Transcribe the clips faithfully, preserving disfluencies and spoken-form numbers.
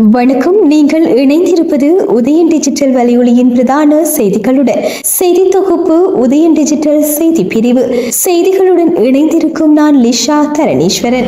வணக்கம். நீங்கள் இணைந்திருப்பது உதயன் டிஜிட்டல் வலையொலியின் பிரதான செய்திகளுடன். செய்தி தொகுப்பு உதயன் டிஜிட்டல் செய்தி பிரிவு. செய்திகளுடன் இணைந்திருக்கும் நான் லிஷா தரணீஸ்வரன்.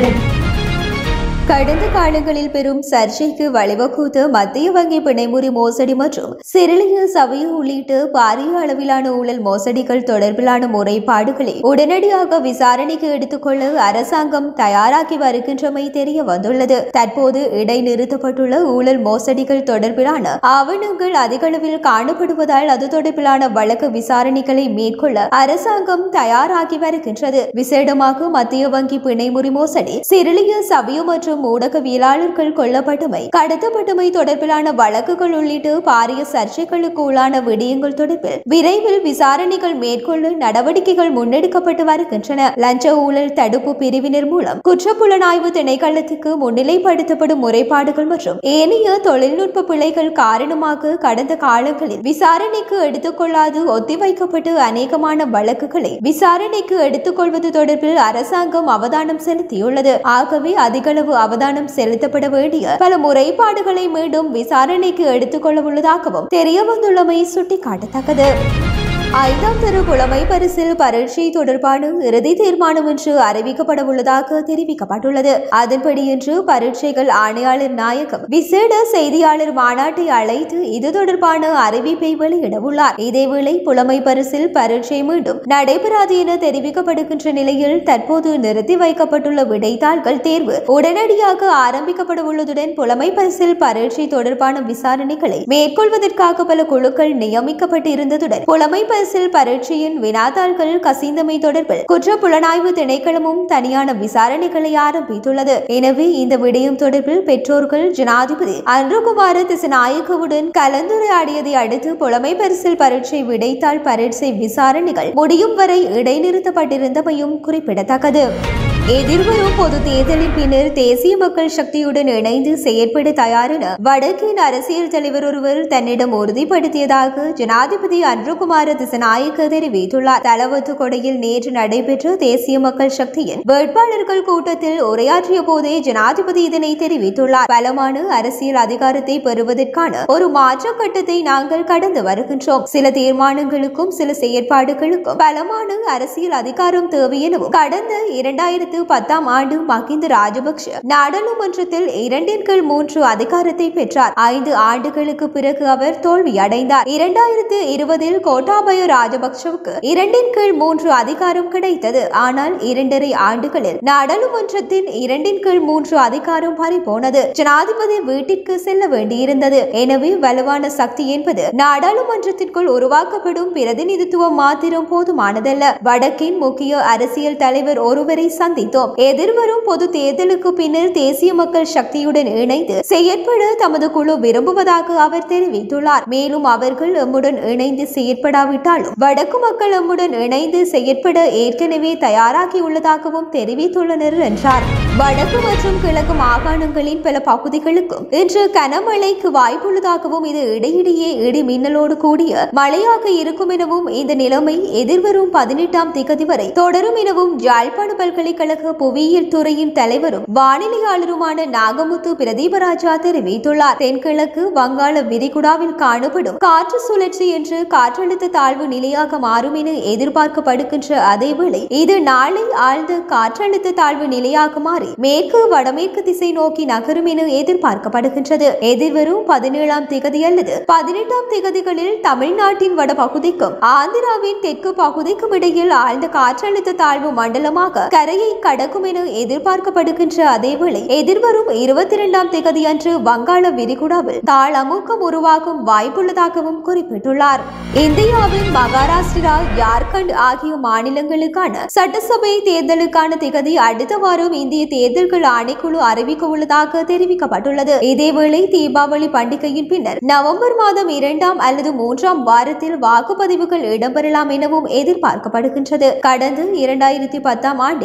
கடந்த காலங்களில் பெரும் சர்ச்சைக்கு வழிவகுத்த மத்திய வங்கி பிணைமுறி மோசடி மற்றும் சிறிலிய சபை உள்ளிட்ட பாரிய அளவிலான ஊழல் மோசடிகள் தொடர்பிலான முறைப்பாடுகளை உடனடியாக விசாரணைக்கு எடுத்துக்கொள்ள அரசாங்கம் தயாராகி வருகின்றமை தெரிய வந்துள்ளது. தற்போது இடைநிறுத்தப்பட்டுள்ள ஊழல் மோசடிகள் தொடர்பிலான ஆவணங்கள் அதிகளவில் காணப்படுவதால் அது தொடர்பிலான வழக்கு விசாரணைகளை மேற்கொள்ள அரசாங்கம் தயாராகி வருகின்றது. விசேடமாக மத்திய வங்கி பிணைமுறி மோசடி, சிறிலிய சபையு மற்றும் ஊடகவியலாளர்கள் கொல்லப்பட்டமை, கடத்தப்பட்டமை தொடர்பிலான வழக்குகள் உள்ளிட்ட பாரிய சர்ச்சைகளுக்கு உள்ளான விடயங்கள் தொடர்பில் விரைவில் விசாரணைகள் மேற்கொள்ள நடவடிக்கைகள் முன்னெடுக்கப்பட்டு வருகின்றன. லஞ்ச ஊழல் தடுப்பு பிரிவினர் மூலம் குற்றப்புலனாய்வு திணைக்களத்துக்கு முன்னிலைப்படுத்தப்படும் முறைப்பாடுகள் மற்றும் ஏனைய தொழில்நுட்ப பிழைகள் காரணமாக கடந்த காலங்களில் விசாரணைக்கு எடுத்துக்கொள்ளாது ஒத்திவைக்கப்பட்டு அநேகமான வழக்குகளை விசாரணைக்கு எடுத்துக்கொள்வது தொடர்பில் அரசாங்கம் அவதானம் செலுத்தியுள்ளது. ஆகவே அதிகளவு அவதானம் செலுத்தப்பட வேண்டிய பல முறைப்பாடுகளை மீண்டும் விசாரணைக்கு எடுத்துக்கொள்ள உள்ளதாகவும் தெரிய வந்துள்ளமை சுட்டிக்காட்டத்தக்கது. ஐந்தாம் தர புலமை பரிசில் பரீட்சை தொடர்பான இறுதி தீர்மானம் இன்று அறிவிக்கப்பட உள்ளதாக தெரிவிக்கப்பட்டுள்ளது. அதன்படி இன்று பரீட்சைகள் ஆணையாளர் நாயகம் விசேட செய்தியாளர் மாநாட்டை அழைத்து இது தொடர்பான அறிவிப்பை வெளியிட உள்ளார். இதேவேளை புலமை பரிசில் பரீட்சை மீண்டும் நடைபெறாது என தெரிவிக்கப்படுகின்ற நிலையில் தற்போது நிறுத்தி வைக்கப்பட்டுள்ள விடைத்தாள்கள் தேர்வு உடனடியாக ஆரம்பிக்கப்பட உள்ளதுடன் புலமை பரிசில் பரீட்சை தொடர்பான விசாரணைகளை மேற்கொள்வதற்காக பல குழுக்கள் நியமிக்கப்பட்டு இருந்ததுடன் புலமை பரிசில் பரீட்சையின் வினாத்தாள்கள் கசிந்தமை தொடர்பில் குற்ற புலனாய்வு திணைக்களமும் தனியான விசாரணைகளை ஆரம்பித்துள்ளது. எனவே இந்த விடயம் தொடர்பில் பெற்றோர்கள் ஜனாதிபதி அன்ருகுமார திசாநாயக்கவுடன் கலந்துரையாடியதை அடுத்து புலமை பரிசில் பரீட்சை விடைத்தாள் பரீட்சை விசாரணைகள் முடியும் வரை இடைநிறுத்தப்பட்டிருந்தமையும் குறிப்பிடத்தக்கது. எதிர்வரும் பொது தேர்தலின் பின்னர் தேசிய மக்கள் சக்தியுடன் இணைந்து செயற்பட தயார் என வடக்கின் அரசியல் தலைவர் ஒருவர் தன்னிடம் உறுதிப்படுத்தியதாக ஜனாதிபதி அன்ருகுமார திசாநாயக்க தெரிவித்துள்ளார். தலவத்துக்கொடையில் நேற்று நடைபெற்ற தேசிய மக்கள் சக்தியின் வேட்பாளர்கள் கூட்டத்தில் உரையாற்றிய போதே ஜனாதிபதி இதனை தெரிவித்துள்ளார். பலமான அரசியல் அதிகாரத்தை பெறுவதற்கான ஒரு மாற்ற கட்டத்தை நாங்கள் கடந்து வருகின்றோம். சில தீர்மானங்களுக்கும் சில செயற்பாடுகளுக்கும் பலமான அரசியல் அதிகாரம் தேவை எனவும் கடந்த இரண்டாயிரத்தி பத்தாம் ஆண்டு மஹிந்த ராஜபக்ஷ நாடாளுமன்றத்தில் இரண்டின் கீழ் மூன்று அதிகாரத்தை பெற்றார். ஐந்து ஆண்டுகளுக்கு பிறகு அவர் தோல்வி அடைந்தார். இரண்டாயிரத்து இருபதில் கோட்டாபய ராஜபக்ஷவுக்கு இரண்டின் கீழ் மூன்று அதிகாரம் கிடைத்தது. ஆனால் இரண்டரை ஆண்டுகளில் நாடாளுமன்றத்தின் இரண்டின் கீழ் மூன்று அதிகாரம் பறிபோனது. ஜனாதிபதி வீட்டிற்கு செல்ல வேண்டியிருந்தது. எனவே வலுவான சக்தி என்பது நாடாளுமன்றத்திற்குள் உருவாக்கப்படும் பிரதிநிதித்துவம் மாத்திரம் போதுமானதல்ல. வடக்கின் முக்கிய அரசியல் தலைவர் ஒருவரை சந்தி எதிர்வரும் பொது தேர்தலுக்கு பின்னர் தேசிய மக்கள் சக்தியுடன் இணைந்து செயற்பட தமது குழு விரும்புவதாக அவர் தெரிவித்துள்ளார். மேலும் அவர்கள் எம்முடன் இணைந்து செயற்படாவிட்டாலும் வடக்கு மக்கள் எம்முடன் இணைந்து செயற்பட ஏற்கனவே தயாராகியுள்ளதாகவும் தெரிவித்துள்ளனர் என்றார். வடக்கு மற்றும் கிழக்கு மாகாணங்களின் பல பகுதிகளுக்கும் இன்று கனமழைக்கு வாய்ப்புள்ளதாகவும் இது இடையிடையே இடி மின்னலோடு கூடிய மழையாக இருக்கும் எனவும் இந்த நிலைமை எதிர்வரும் பதினெட்டாம் திகதி வரை தொடரும் எனவும் யாழ்ப்பாண பல்கலைக்கழக புவியியல் துறையின் தலைவரும் வானிலையாளருமான நாகமுத்து பிரதீபராஜா தெரிவித்துள்ளார். தென்கிழக்கு வங்காள விரிகுடாவில் காணப்படும் காற்று சுழற்சி என்று காற்றழுத்த தாழ்வு நிலையாக மாறும் என எதிர்பார்க்கப்படுகின்ற அதேவேளை இது நாளை ஆழ்ந்த காற்றழுத்த தாழ்வு நிலையாக மாறி மேற்கு வடமேற்கு திசை நோக்கி நகரும் என எதிர்பார்க்கப்படுகின்றது. எதிர்வரும் பதினேழாம் திகதி அல்லது பதினெட்டாம் திகதிகளில் தமிழ்நாட்டின் வட பகுதிக்கும் ஆந்திராவின் தெற்கு பகுதிக்கும் இடையில் ஆழ்ந்த காற்றழுத்த தாழ்வு மண்டலமாக கரையை கடக்கும் என எதிர்பார்க்கப்படுகின்ற அதேவேளை எதிர்வரும் இருபத்தி இரண்டாம் திகதி அன்று வங்காள விரிகுடாவில் தாழ் அமுக்கம் உருவாகும் வாய்ப்புள்ளதாகவும் குறிப்பிட்டுள்ளார். இந்தியாவின் மகாராஷ்டிரா, ஜார்க்கண்ட் ஆகிய மாநிலங்களுக்கான சட்டசபை தேர்தலுக்கான திகதி அடுத்த வாரம் இந்திய தேர்தல்கள் ஆணைக்குழு அறிவிக்க உள்ளதாக தெரிவிக்கப்பட்டுள்ளது. இதேவேளை தீபாவளி பண்டிகையின் பின்னர் நவம்பர் மாதம் இரண்டாம் அல்லது மூன்றாம் வாரத்தில் வாக்குப்பதிவுகள் இடம்பெறலாம் எனவும் எதிர்பார்க்கப்படுகின்றது. கடந்த இரண்டாயிரத்தி பத்தாம் ஆண்டில் மகா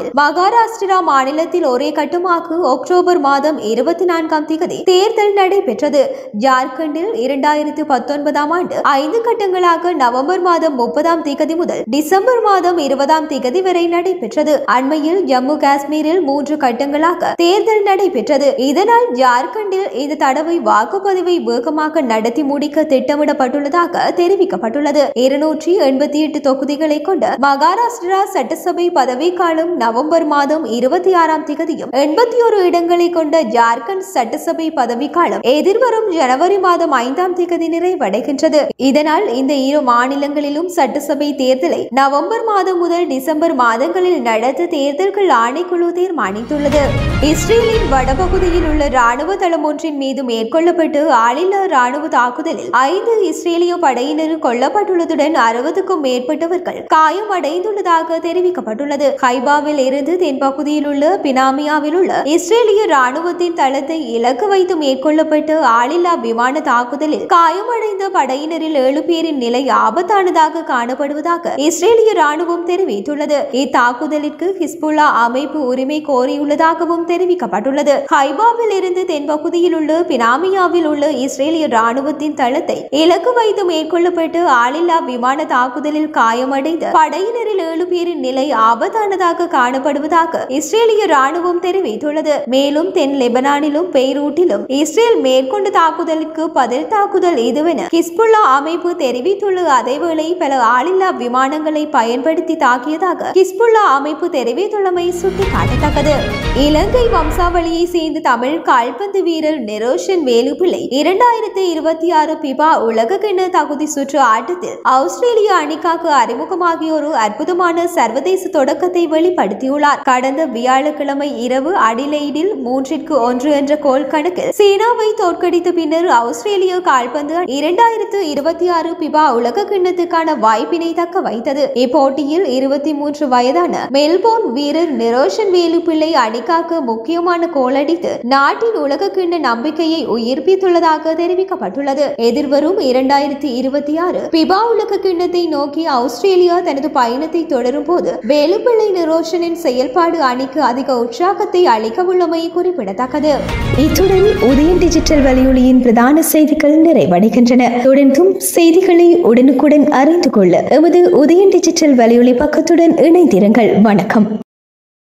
மகாராஷ்டிரா மாநிலத்தில் ஒரே கட்டமாக அக்டோபர் மாதம் இருபத்தி நான்காம் தேதி தேர்தல் நடைபெற்றது. ஜார்க்கண்டில் இரண்டாயிரத்து பத்தொன்பதாம் ஆண்டு ஐந்து கட்டங்களாக நவம்பர் மாதம் முப்பதாம் தேதி முதல் டிசம்பர் மாதம் இருபதாம் தேதி வரை நடைபெற்றது. அண்மையில் ஜம்மு காஷ்மீரில் மூன்று கட்டங்களாக தேர்தல் நடைபெற்றது. இதனால் ஜார்க்கண்டில் இந்த தடவை வாக்குப்பதிவை வேகமாக நடத்தி முடிக்க திட்டமிடப்பட்டுள்ளதாக தெரிவிக்கப்பட்டுள்ளது. இருநூற்றி எண்பத்தி எட்டு தொகுதிகளை கொண்ட மகாராஷ்டிரா சட்டசபை பதவிக்காலம் நவம்பர் மாதம் இருபத்தி ஆறாம் தேதியும் எண்பத்தி ஒரு இடங்களை கொண்ட ஜார்க்கண்ட் சட்டசபை பதவிக்காலம் எதிர்வரும் ஜனவரி மாதம் ஐந்தாம் தேதி நிறைவடைகின்றது. இதனால் இந்த இரு மாநிலங்களிலும் சட்டசபை தேர்தலை நவம்பர் மாதம் முதல் டிசம்பர் மாதங்களில் நடத்த தேர்தல்கள் ஆணைக்குழு தீர்மானித்துள்ளது. இஸ்ரேலின் வடபகுதியில் உள்ள ராணுவ தளம் ஒன்றின் மீது மேற்கொள்ளப்பட்டு ஆளில்லா ராணுவ தாக்குதலில் ஐந்து இஸ்ரேலிய படையினர் கொல்லப்பட்டுள்ளதுடன் அறுபதுக்கும் மேற்பட்டவர்கள் காயமடைந்துள்ளதாக தெரிவிக்கப்பட்டுள்ளது. ஹைபாவில் இருந்து தென்பகுதியில் உள்ள பினாமியாவில் உள்ள இஸ்ரேலிய ராணுவத்தின் தளத்தை இலக்கு வைத்து மேற்கொள்ளப்பட்டு ஆளில்லா விமான தாக்குதலில் காயமடைந்த படையினரில் ஏழு பேரின் நிலை ஆபத்தானதாக காணப்படுவதாக இஸ்ரேலிய ராணுவம் தெரிவித்துள்ளது. இத்தாக்குதலிற்கு ஹிஸ்புல்லா அமைப்பு உரிமை கோரியுள்ளதாகவும் தெரிவிக்கப்பட்டுள்ளது. ஹைபாவில் இருந்து தென்பகுதியில் உள்ள பினாமியாவில் உள்ள இஸ்ரேலிய ராணுவத்தின் தளத்தை இலக்கு வைத்து மேற்கொள்ளப்பட்டு ஆளில்லா விமான தாக்குதலில் காயமடைந்த படையினரில் ஏழு பேரின் நிலை ஆபத்தானதாக காணப்படுவதாக இஸ்ரேலிய ராணுவம் தெரிவித்துள்ளது. மேலும் தென் லெபனானிலும் பெய்ரூட்டிலும் இஸ்ரேல் மேற்கொண்ட தாக்குதலுக்கு பதில் தாக்குதல் இதுவென ஹிஸ்புல்லா அமைப்பு தெரிவித்துள்ள அதேவேளை பல ஆளில்லா விமானங்களை பயன்படுத்தி தாக்கியதாக ஹிஸ்புல்லா அமைப்பு தெரிவித்துள்ளமை சுட்டிக்காட்டத்தக்கது. இலங்கை வம்சாவளியை சேர்ந்த தமிழ் கால்பந்து வீரர் நிரோஷன் வேலுப்பிள்ளை இரண்டாயிரத்தி இருபத்தி ஆறு பிபா உலகக்கிண்ண தகுதி சுற்று ஆட்டத்தில் ஆஸ்திரேலிய அணிக்காக அறிமுகமாகிய ஒரு அற்புதமான சர்வதேச தொடக்கத்தை வெளிப்படுத்தியுள்ளார். கடந்த வியாழக்கிழமை இரவு அடிலெய்டில் மூன்றிற்கு ஒன்று என்ற கோல் கணக்கில் சீனாவை தோற்கடித்த பின்னர் ஆஸ்திரேலிய கால்பந்து இரண்டாயிரத்து இருபத்தி ஆறு பிபா உலக கிண்ணத்துக்கான வாய்ப்பினை தக்க வைத்தது. இப்போட்டியில் இருபத்தி மூன்று வயதான மெல்போர்ன் வீரர் நிரோஷன் வேலுப்பிள்ளை அணிக்காக முக்கியமான கோல் அடித்து நாட்டின் உலக கிண்ண நம்பிக்கையை உயிர்ப்பித்துள்ளதாக தெரிவிக்கப்பட்டுள்ளது. எதிர்வரும் இரண்டாயிரத்தி இருபத்தி ஆறு பிபா உலக கிண்ணத்தை நோக்கி ஆஸ்திரேலியா தனது பயணத்தை தொடரும் போது வேலுப்பிள்ளை நிரோஷனின் செயல்பாடு அணிக்கு அதிக உற்சாகத்தை அளிக்க உள்ளமை குறிப்பிடத்தக்கது. இத்துடன் உதயன் டிஜிட்டல் வலையொலியின் பிரதான செய்திகள் நிறைவடைகின்றன. தொடர்ந்தும் செய்திகளை உடனுக்குடன் அறிந்து கொள்ள எமது உதயன் டிஜிட்டல் வலையொலி பக்கத்துடன் இணைந்திருங்கள். வணக்கம்.